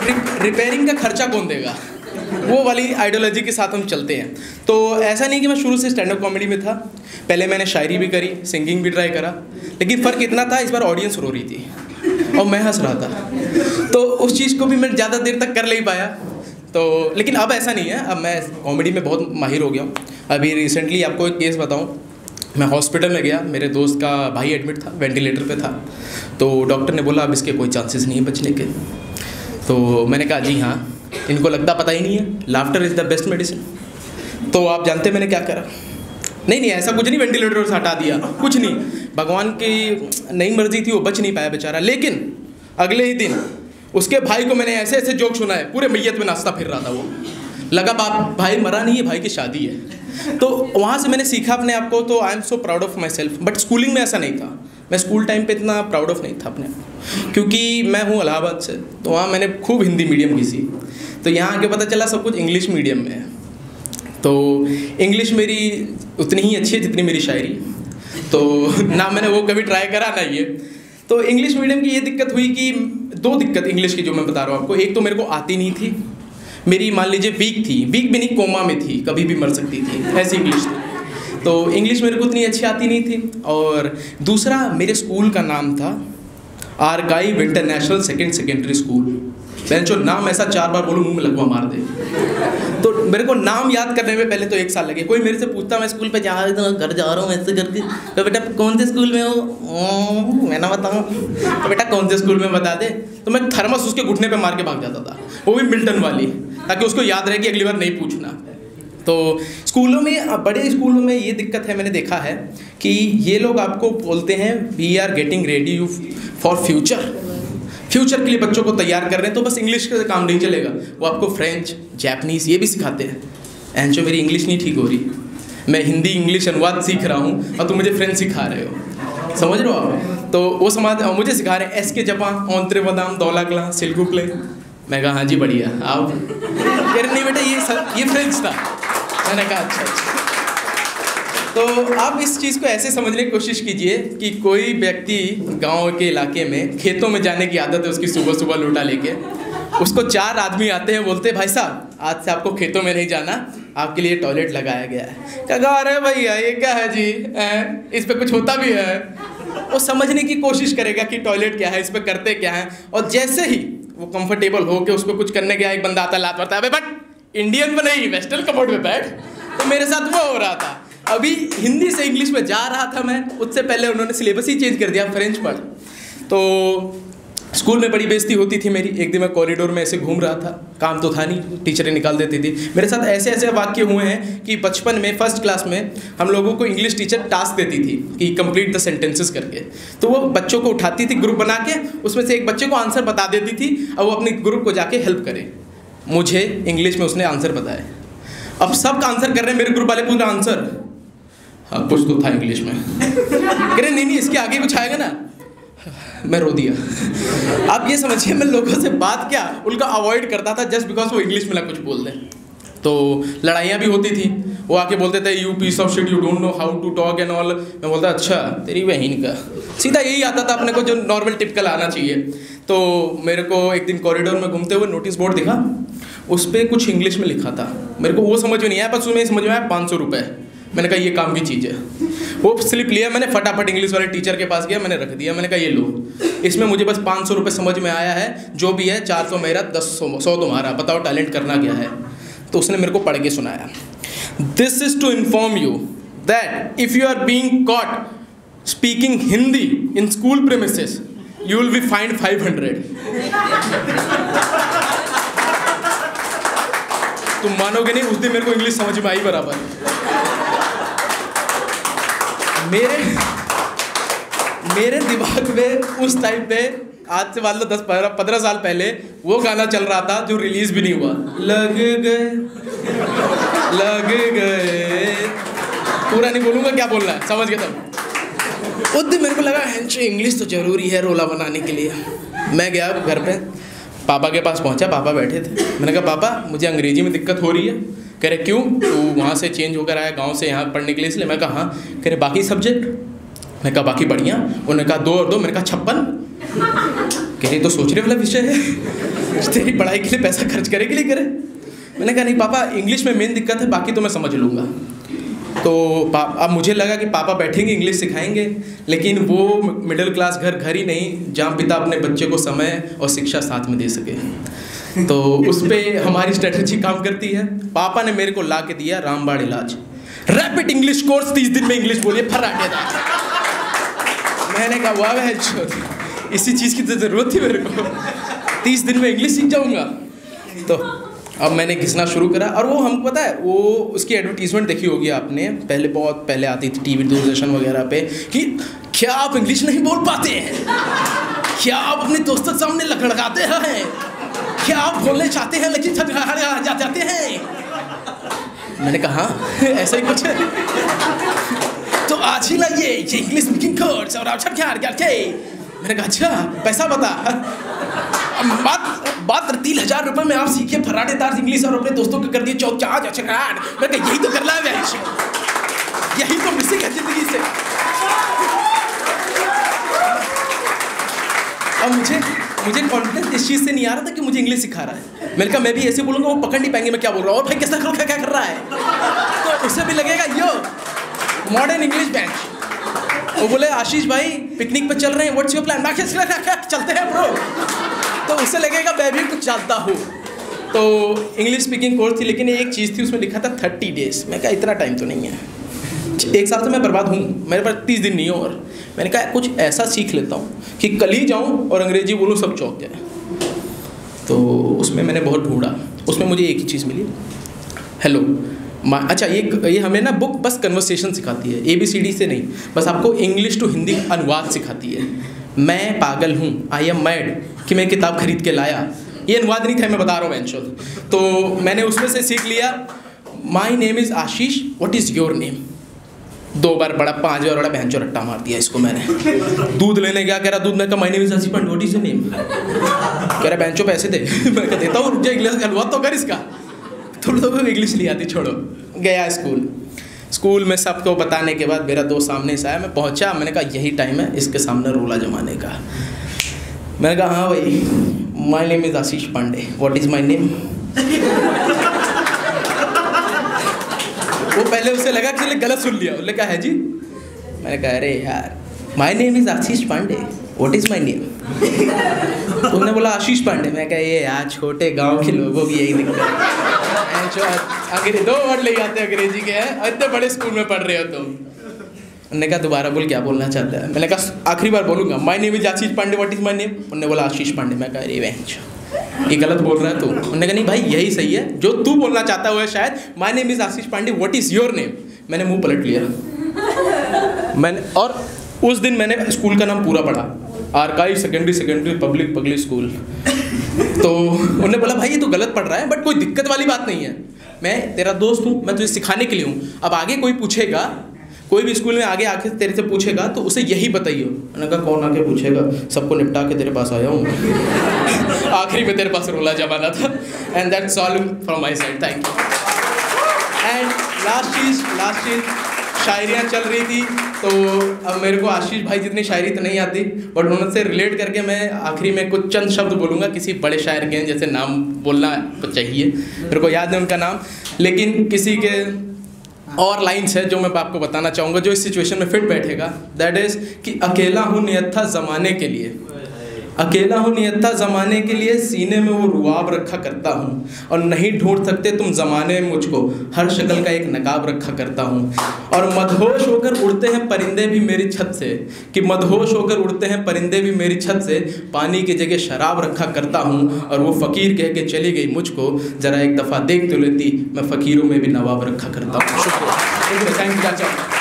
Repairing का खर्चा कौन देगा, वो वाली आइडियोलॉजी के साथ हम चलते हैं। तो ऐसा नहीं कि मैं शुरू से स्टैंड अप कॉमेडी में था, पहले मैंने शायरी भी करी, सिंगिंग भी ट्राई करा, लेकिन फ़र्क इतना था इस बार ऑडियंस रो रही थी और मैं हंस रहा था, तो उस चीज़ को भी मैं ज़्यादा देर तक कर नहीं पाया। तो लेकिन अब ऐसा नहीं है, अब मैं कॉमेडी में बहुत माहिर हो गया हूँ। अभी रिसेंटली आपको एक केस बताऊँ, मैं हॉस्पिटल में गया, मेरे दोस्त का भाई एडमिट था, वेंटिलेटर पे था, तो डॉक्टर ने बोला अब इसके कोई चांसेस नहीं है बचने के। तो मैंने कहा जी हाँ, इनको लगता पता ही नहीं है, laughter is the best medicine. तो आप जानते हैं मैंने क्या करा? नहीं ऐसा कुछ नहीं, वेंटिलेटर से हटा दिया, कुछ नहीं, भगवान की नई मर्जी थी, वो बच नहीं पाया बेचारा। लेकिन अगले ही दिन उसके भाई को मैंने ऐसे ऐसे जोक सुनाए, पूरे मैयत में नाचता फिर रहा था वो, लगा बाप भाई मरा नहीं है, भाई की शादी है। तो वहाँ से मैंने सीखा अपने आप को, तो I am so proud of myself. But schooling में ऐसा नहीं था, मैं स्कूल टाइम पे इतना प्राउड ऑफ नहीं था अपने आप, क्योंकि मैं हूँ इलाहाबाद से, तो वहाँ मैंने खूब हिंदी मीडियम की सी, तो यहाँ आके पता चला सब कुछ इंग्लिश मीडियम में है। तो इंग्लिश मेरी उतनी ही अच्छी है जितनी मेरी शायरी, तो ना मैंने वो कभी ट्राई करा ना ये। तो इंग्लिश मीडियम की ये दिक्कत हुई कि दो दिक्कत इंग्लिश की जो मैं बता रहा हूँ आपको, एक तो मेरे को आती नहीं थी, मेरी मान लीजिए वीक थी, वीक भी नहीं कोमा में थी, कभी भी मर सकती थी, ऐसी इंग्लिश थी। तो इंग्लिश मेरे को उतनी अच्छी आती नहीं थी। और दूसरा, मेरे स्कूल का नाम था archive international second secondary school. मैंने जो नाम ऐसा 4 बार बोलूँ मुंह में लगवा मार दे, तो मेरे को नाम याद करने में पहले तो 1 साल लगे। कोई मेरे से पूछता मैं स्कूल पे जा रहा हूँ, घर जा रहा हूँ ऐसे करके, तो बेटा कौन से स्कूल में हो, मैं ना बताऊँ, तो बेटा कौन से स्कूल में बता दे, तो मैं थर्मस उसके घुटने पे मार के भाग जाता था, वो भी मिल्टन वाली, ताकि उसको याद रहे कि अगली बार नहीं पूछना। तो स्कूलों में, बड़े स्कूलों में ये दिक्कत है, मैंने देखा है कि ये लोग आपको बोलते हैं we are getting ready you for future के लिए बच्चों को तैयार कर रहे हैं, तो बस इंग्लिश का काम नहीं चलेगा, वो आपको फ्रेंच, जापानीज़ ये भी सिखाते हैं। एंड जो मेरी इंग्लिश नहीं ठीक हो रही, मैं हिंदी इंग्लिश अनुवाद सीख रहा हूँ और तुम मुझे फ्रेंच सिखा रहे हो, समझ रहे हो आप? तो वो मुझे सिखा रहे हैं एस के जापान ऑन्त्रे बदाम दौला क्ला सिल्कू प्ले। मैं कहा हाँ जी बढ़िया, आप कह रहे नहीं बेटा ये फ्रेंच था। मैंने कहा अच्छा। तो आप इस चीज़ को ऐसे समझने की कोशिश कीजिए कि कोई व्यक्ति गांव के इलाके में खेतों में जाने की आदत है उसकी, सुबह सुबह लोटा लेके, उसको 4 आदमी आते हैं, बोलते हैं भाई साहब आज से आपको खेतों में नहीं जाना, आपके लिए टॉयलेट लगाया गया है। क्या अरे भैया ये क्या है जी, इस पर कुछ होता भी है? वो समझने की कोशिश करेगा कि टॉयलेट क्या है, इस पर करते क्या है, और जैसे ही वो कंफर्टेबल हो के उस पर कुछ करने गया, एक बंदा आता लात मारता है, बट इंडियन में नहीं वेस्टर्न कम्फर्ट में बैठ। तो मेरे साथ वो हो रहा था, अभी हिंदी से इंग्लिश में जा रहा था मैं, उससे पहले उन्होंने सिलेबस ही चेंज कर दिया, फ्रेंच पढ़। तो स्कूल में बड़ी बेइज्जती होती थी मेरी। एक दिन मैं कॉरिडोर में ऐसे घूम रहा था, काम तो था नहीं, टीचरें निकाल देती थी। मेरे साथ ऐसे ऐसे वाक्य हुए हैं कि बचपन में फर्स्ट क्लास में हम लोगों को इंग्लिश टीचर टास्क देती थी कि कंप्लीट द सेंटेंसेस करके, तो वो बच्चों को उठाती थी ग्रुप बना के, उसमें से एक बच्चे को आंसर बता देती थी और वो अपने ग्रुप को जाके हेल्प करे। मुझे इंग्लिश में उसने आंसर बताया, अब सब आंसर कर रहे हैं, मेरे ग्रुप वाले पूरा आंसर, हाँ कुछ तो था इंग्लिश में, कह रहे नहीं इसके आगे कुछ आएगा ना। मैं रो दिया। आप ये समझिए मैं लोगों से बात क्या उनका अवॉइड करता था जस्ट बिकॉज वो इंग्लिश में ना कुछ बोल दें। तो लड़ाइयाँ भी होती थी, वो आके बोलते थे you piece of shit you don't know how to talk and all. मैं बोलता अच्छा तेरी बहन का, सीधा यही आता था अपने को जो नॉर्मल टिपिकल आना चाहिए। तो मेरे को एक दिन कॉरिडोर में घूमते हुए नोटिस बोर्ड दिखा, उस पर कुछ इंग्लिश में लिखा था, मेरे को वो समझ में नहीं आया, बस उसमें समझ में आया 500 रुपये। मैंने कहा ये काम की चीज़ है। वो स्लिप लिया मैंने, फटाफट इंग्लिश वाले टीचर के पास गया, मैंने रख दिया, मैंने कहा ये लो, इसमें मुझे बस 500 रुपये समझ में आया है, जो भी है 400 मेरा 100 तुम्हारा, बताओ टैलेंट करना क्या है। तो उसने मेरे को पढ़ के सुनाया, this is to inform you that if you are being caught speaking Hindi in school premises you will be fined 500। तुम मानोगे नहीं, उस दिन मेरे को इंग्लिश समझ में आई बराबर। मेरे दिमाग में उस टाइम पे, आज से मान लो 10-15 साल पहले, वो गाना चल रहा था जो रिलीज भी नहीं हुआ, लग गए, पूरा नहीं बोलूँगा, क्या बोलना है समझ गया तब। उस दिन मेरे को लगा इंग्लिश तो ज़रूरी है रोला बनाने के लिए। मैं गया घर पे, पापा के पास पहुंचा, पापा बैठे थे। मैंने कहा पापा मुझे अंग्रेजी में दिक्कत हो रही है। कह रहे क्यों, तू वहाँ से चेंज होकर आया गांव से यहाँ पढ़ने के लिए इसलिए। मैं कहा हाँ। कह रहे बाकी सब्जेक्ट, मैंने कहा बाकी बढ़िया। उन्होंने कहा 2 और 2, मैंने कहा 56। कह रही तो सोचने वाला विषय है, तेरी पढ़ाई के लिए पैसा खर्च करे के लिए करे। मैंने कहा नहीं पापा, इंग्लिश में मेन दिक्कत है, बाकी तो मैं समझ लूँगा। तो अब मुझे लगा कि पापा बैठेंगे इंग्लिश सिखाएंगे, लेकिन वो मिडिल क्लास घर ही नहीं जहाँ पिता अपने बच्चे को समय और शिक्षा साथ में दे सके। तो उस पर हमारी स्ट्रेटजी काम करती है। पापा ने मेरे को ला के दिया रामबाण इलाज, रैपिड इंग्लिश कोर्स, 30 दिन में इंग्लिश बोलिए फर्राटेदार। मैंने कहा वाह है, इसी चीज़ की तो ज़रूरत थी मेरे को, 30 दिन में इंग्लिश सीख जाऊँगा। तो अब मैंने घिसना शुरू करा, और वो हमको पता है, वो उसकी एडवर्टीजमेंट देखी होगी आपने, पहले बहुत पहले आती थी टीवी दूरदर्शन वगैरह पे, कि क्या आप इंग्लिश नहीं बोल पाते हैं, क्या आप अपने दोस्तों के सामने लड़खड़ाते हैं, क्या आप बोलने चाहते हैं लेकिन जाते हैं। मैंने कहा हाँ ऐसा ही कुछ है। तो आज ही लाइए ये इंग्लिश स्पीकिंग कोर्स और अच्छा क्या मैंने कहा अच्छा पैसा बता। बात 3000 रुपये में आप सीखिए फर्राटेदार इंग्लिश और अपने दोस्तों को कर दिए चौचाज अच्छा। मैंने कहा यही तो करना है, यही तो मिसिंग है जिंदगी से। अब मुझे कॉन्फिडेंस इस चीज़ से नहीं आ रहा था कि मुझे इंग्लिश सिखा रहा है। मैंने कहा मैं भी ऐसे बोलूँगा वो पकड़ नहीं पाएंगे मैं क्या बोल रहा हूँ, और भाई कैसा क्या कर रहा है, तो उसे भी लगेगा यो मॉडर्न इंग्लिश बेंच। वो बोले आशीष भाई पिकनिक पे चल रहे हैं, व्हाट्स योर प्लान, चलते हैं ब्रो। तो उससे लगेगा मैं भी कुछ जानता हूँ। तो इंग्लिश स्पीकिंग कोर्स थी, लेकिन एक चीज़ थी उसमें लिखा था 30 डेज। मैं कहा इतना टाइम तो नहीं है, 1 साल से मैं बर्बाद हूँ, मेरे पास 30 दिन नहीं हो। और मैंने कहा कुछ ऐसा सीख लेता हूँ कि कल ही जाऊँ और अंग्रेजी बोलूँ सब चौंक जाए। तो उसमें मैंने बहुत ढूंढा, उसमें मुझे एक ही चीज़ मिली, हेलो। अच्छा ये हमें ना बुक बस कन्वर्सेशन सिखाती है, ABCD से नहीं, बस आपको इंग्लिश टू हिंदी अनुवाद सिखाती है। मैं पागल हूँ, आई एम मैड कि मैं किताब खरीद के लाया, ये अनुवाद नहीं था, मैं बता रहा हूँ बेंचोल। तो मैंने उसमें से सीख लिया, my name is Ashish, what is your name. 2 बार पढ़ा, 5 बार पढ़ा, बहनचोद रट्टा मार दिया इसको मैंने। दूध लेने क्या कह रहा, दूध मैं कहा my name is Ashish what is your name. कह रहा बेंचो पैसे दे। मैं कह देता हूँ, रुक जा इंग्लिश का अनुवाद तो कर इसका। थोड़ा तो इंग्लिश नहीं आती, छोड़ो। गया स्कूल में सबको बताने के बाद मेरा दोस्त सामने से आया, मैं पहुंचा, मैंने कहा यही टाइम है इसके सामने रोला जमाने का। मैंने कहा हाँ भाई, my name is Ashish Pandey, what is my name. वो पहले उसे लगा कि गलत सुन लिया, उसने कहा है जी। मैंने कहा अरे यार my name is Ashish Pandey, what is my name. तो उन्होंने बोला आशीष पांडे। मैं कहा ये यार छोटे गांव के लोगों की यही दिक्कत है, अंग्रेजी 2 वर्ड ले आते हैं अंग्रेजी के हैं, इतने बड़े स्कूल में पढ़ रहे हो तुम। उन्होंने कहा दोबारा बोल क्या बोलना चाहता है। मैंने कहा आखिरी बार बोलूँगा, my name is Ashish Pandey, what is my name. उन्होंने बोला आशीष पांडे। मैं कहा अरे बेंच ये गलत बोल रहा है तू। उन्होंने कहा नहीं भाई यही सही है, जो तू बोलना चाहता हुआ है शायद, my name is Ashish Pandey, what is your name. मैंने मुँह पलट लिया मैंने, और उस दिन मैंने स्कूल का नाम पूरा पढ़ा, आर्काइव सेकेंडरी पब्लिक स्कूल। तो उन्होंने बोला भाई ये तो गलत पढ़ रहा है, बट कोई दिक्कत वाली बात नहीं है, मैं तेरा दोस्त हूँ, मैं तुझे सिखाने के लिए हूँ। अब आगे कोई पूछेगा, कोई भी स्कूल में आगे आके तेरे से पूछेगा तो उसे यही बताइए। मैंने कहा कौन आके पूछेगा, सबको निपटा के तेरे पास आया हूँ। आखिरी में तेरे पास रोला जमाना था। And that's all from my side, thank you. And last चीज़ शायरियाँ चल रही थी, तो अब मेरे को आशीष भाई जितनी शायरी तो नहीं आती, बट उनसे रिलेट करके मैं आखिरी में कुछ चंद शब्द बोलूँगा किसी बड़े शायर के, जैसे नाम बोलना तो चाहिए, मेरे को याद है उनका नाम, लेकिन किसी के और लाइन्स है जो मैं आपको बताना चाहूँगा जो इस सिचुएशन में फिट बैठेगा। दैट इज़ कि अकेला हूँ नियत था ज़माने के लिए, अकेला हूँ नियत था ज़माने के लिए, सीने में वो रुआब रखा करता हूँ, और नहीं ढूंढ सकते तुम ज़माने में मुझको, हर शक्ल का एक नकाब रखा करता हूँ। और मदहोश होकर उड़ते हैं परिंदे भी मेरी छत से, कि मदहोश होकर उड़ते हैं परिंदे भी मेरी छत से, पानी की जगह शराब रखा करता हूँ। और वो फ़कीर कह के चली गई मुझको, ज़रा एक दफ़ा देख तो लेती, मैं फ़कीरों में भी नवाब रखा करता हूँ। शुक्रिया, थैंक यू।